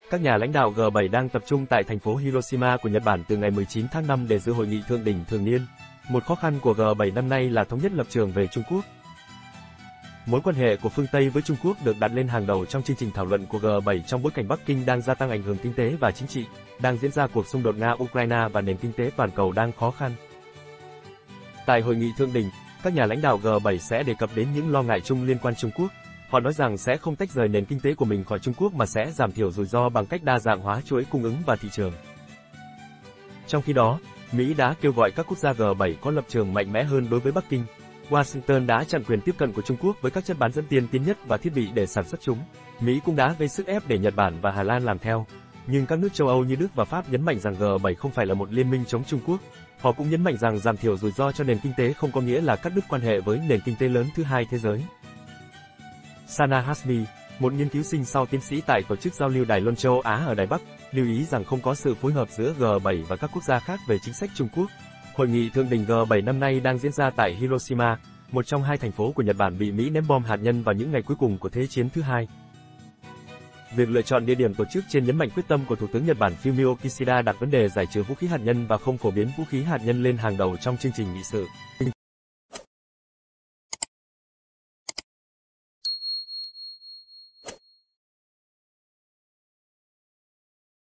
Các nhà lãnh đạo G7 đang tập trung tại thành phố Hiroshima của Nhật Bản từ ngày 19 tháng 5 để dự hội nghị thượng đỉnh thường niên. Một khó khăn của G7 năm nay là thống nhất lập trường về Trung Quốc. Mối quan hệ của phương Tây với Trung Quốc được đặt lên hàng đầu trong chương trình thảo luận của G7 trong bối cảnh Bắc Kinh đang gia tăng ảnh hưởng kinh tế và chính trị, đang diễn ra cuộc xung đột Nga-Ukraine và nền kinh tế toàn cầu đang khó khăn. Tại hội nghị thượng đỉnh, các nhà lãnh đạo G7 sẽ đề cập đến những lo ngại chung liên quan Trung Quốc. Họ nói rằng sẽ không tách rời nền kinh tế của mình khỏi Trung Quốc mà sẽ giảm thiểu rủi ro bằng cách đa dạng hóa chuỗi cung ứng và thị trường. Trong khi đó, Mỹ đã kêu gọi các quốc gia G7 có lập trường mạnh mẽ hơn đối với Bắc Kinh. Washington đã chặn quyền tiếp cận của Trung Quốc với các chất bán dẫn tiên tiến nhất và thiết bị để sản xuất chúng. Mỹ cũng đã gây sức ép để Nhật Bản và Hà Lan làm theo. Nhưng các nước châu Âu như Đức và Pháp nhấn mạnh rằng G7 không phải là một liên minh chống Trung Quốc. Họ cũng nhấn mạnh rằng giảm thiểu rủi ro cho nền kinh tế không có nghĩa là cắt đứt quan hệ với nền kinh tế lớn thứ hai thế giới. Sana Hasmi, một nghiên cứu sinh sau tiến sĩ tại Tổ chức Giao lưu Đài Loan châu Á ở Đài Bắc, lưu ý rằng không có sự phối hợp giữa G7 và các quốc gia khác về chính sách Trung Quốc. Hội nghị thượng đỉnh G7 năm nay đang diễn ra tại Hiroshima, một trong hai thành phố của Nhật Bản bị Mỹ ném bom hạt nhân vào những ngày cuối cùng của Thế chiến thứ hai. Việc lựa chọn địa điểm tổ chức trên nhấn mạnh quyết tâm của Thủ tướng Nhật Bản Fumio Kishida đặt vấn đề giải trừ vũ khí hạt nhân và không phổ biến vũ khí hạt nhân lên hàng đầu trong chương trình nghị sự.